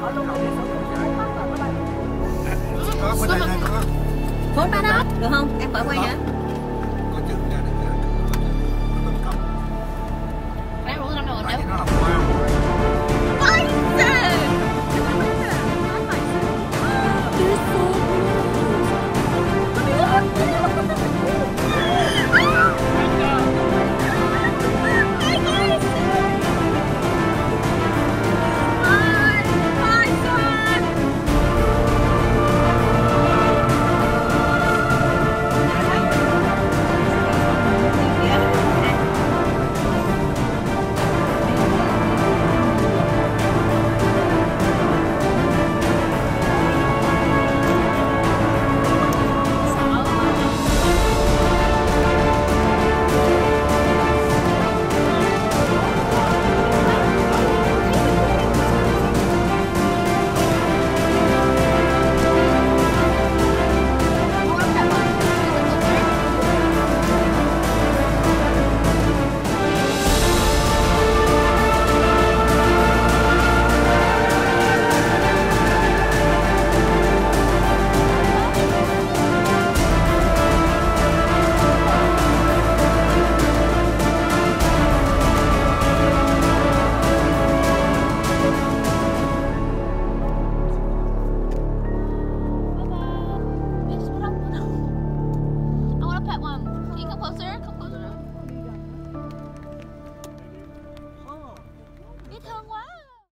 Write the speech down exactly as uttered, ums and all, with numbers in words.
Có bên đây này có. Phốt đó đó, được không? Em khỏi quay hả? Có chừng ra được. Có chừng. Có chừng. Bán rủ năm đầu Tại đâu? vì nó là